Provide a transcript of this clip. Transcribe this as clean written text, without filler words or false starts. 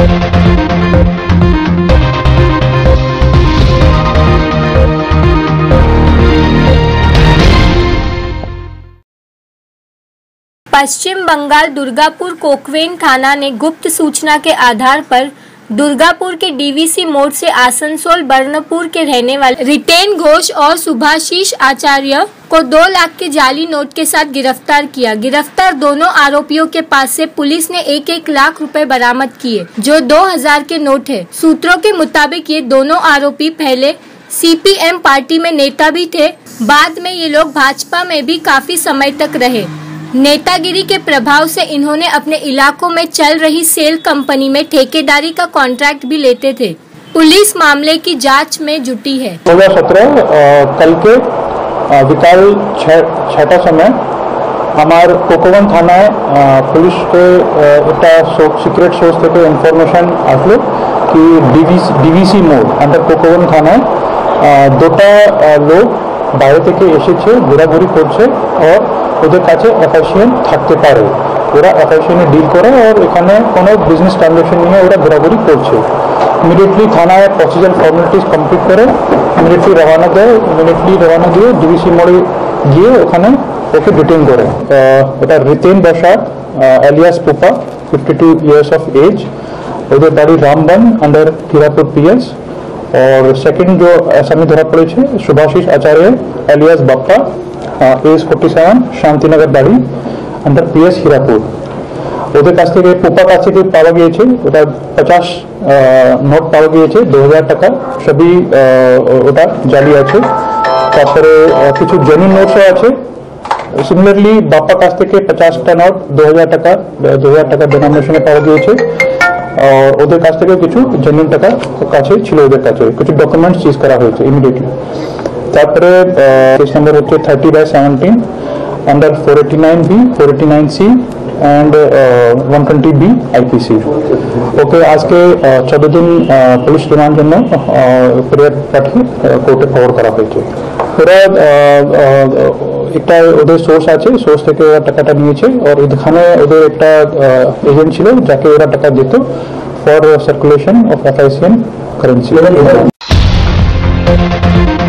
पश्चिम बंगाल दुर्गापुर कोकवेन थाना ने गुप्त सूचना के आधार पर दुर्गापुर के डीवीसी मोड़ से आसनसोल बर्नपुर के रहने वाले रितेन घोष और सुभाशीष आचार्य को 2 लाख के जाली नोट के साथ गिरफ्तार किया। गिरफ्तार दोनों आरोपियों के पास से पुलिस ने 1-1 लाख रुपए बरामद किए, जो 2000 के नोट है। सूत्रों के मुताबिक ये दोनों आरोपी पहले सीपीएम पार्टी में नेता भी थे। बाद में ये लोग भाजपा में भी काफी समय तक रहे। नेतागिरी के प्रभाव से इन्होंने अपने इलाकों में चल रही सेल कंपनी में ठेकेदारी का कॉन्ट्रैक्ट भी लेते थे। पुलिस मामले की जांच में जुटी है। 16-17 कल के विकाल 6टा समय हमार कोकोवन थाना पुलिस के सिक्रेट सोर्स থেকে ইনফরমেশন আসলো कि ডিভিসি মোড় अंडर कोकोवन थाना দুটো লোক বাইরে থেকে এসেছে, ঘোরাঘুরি করছে और ওদের কাছে অ্যাফাইসিয়েন থাকতে পারে। ওরা অ্যাফাইসিয়েনে ডিল করে আর এখানে কোনো বিজনেস ট্রানজাকশন নিয়ে ওরা ঘোরাঘুরি করছে। ইমিডিয়েটলি থানায় প্রসিজার ফর্মালিটিস কমপ্লিট করে ইমিডিয়েটলি রওনা দিয়ে ডিভিসি মোড়ে গিয়ে ওখানে ওকে ডিটেইন করে। এটা Riten Basak alias Pupa 52 years of age, ওদের বাড়ি রামবন अंडर হিরাপুর পিএস। और सेकंड जो आसामी धरा पड़े सुभाशीष आचार्य एलियास बाप्पा एज 47 शांतिनगर बाड़ी अंडर पीएस हिरापुर। ওদের কাছ থেকে পোপা কাছ থেকে পাওয়া গিয়েছে ওটা 50 নোট পাওয়া গিয়েছে 2000 টাকা, সবই ওটা জালি আছে। তারপরে কিছু জেনুইন নোটস আছে। সিমিলারলি বাপ্পা কাছ থেকে 50টা নোট 2000 টাকা ডিনোমিনেশনে পাওয়া গিয়েছে। और ওদের কাছ থেকে কিছু জেনুইন টাকা কাছে ছিল, ওদের কাছে কিছু ডকুমেন্টস সিজ করা হয়েছে ইমিডিয়েটলি। তারপরে কেস নাম্বার হচ্ছে 30/17 under 489B 489C and 120B IPC। ওকে আজকে 14 দিন পুলিশ রিমান্ড জন্য পিরিয়ড পাঠিয়ে কোর্টে ফরওয়ার্ড করা হয়েছে। ওরা একটা ওদের সোর্স আছে, সোর্স থেকে ওরা টাকাটা নিয়েছে और এখানে ওদের একটা এজেন্ট ছিল যাকে ওরা টাকা দিত for circulation of FICN currency.